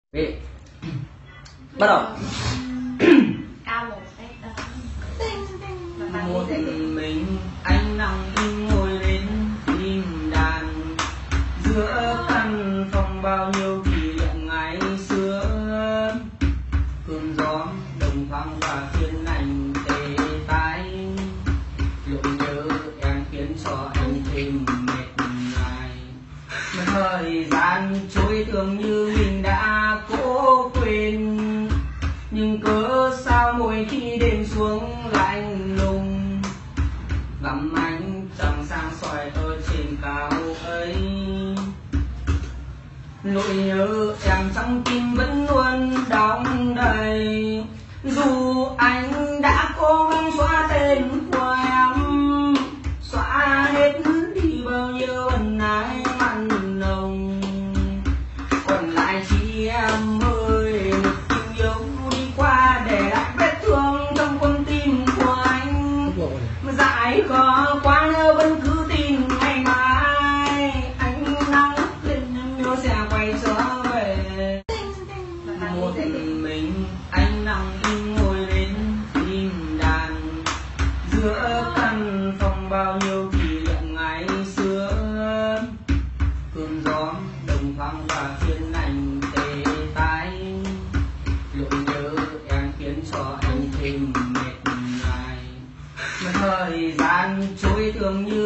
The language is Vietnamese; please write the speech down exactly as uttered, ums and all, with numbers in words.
Vị. Bắt đầu. Một mình anh nằm ngồi lên im đàn giữa căn phòng bao nhiêu kỷ niệm ngày xưa. Cơn gió đồng thoáng và khiến anh tê tái, nỗi nhớ em khiến cho anh thêm mệt mỏi. Thời gian trôi tưởng như mình đã cố quên, nhưng cớ sao mỗi khi đêm xuống lạnh lùng, gặm ánh trăng sáng soi ở trên cao ấy. Nỗi nhớ em trong tim vẫn luôn đong đầy, dù anh đã cố gắng xóa tên của em, xóa hết đi bao nhiêu ân ái mặn nồng. Còn lại chỉ em ơi, một tình yêu đi qua để lại vết thương trong con tim của anh. Dại có quá nữa vẫn cứ tin ngày mai anh nắng lên nó sẽ quay trở về. Một mình anh nằm im ngồi lên im đàn giữa căn phòng bao nhiêu kỷ niệm ngày xưa. Cơn gió đồng thoáng và khiến anh tê tái, nỗi nhớ em khiến cho anh thêm mệt mỏi. Thời gian trôi tưởng như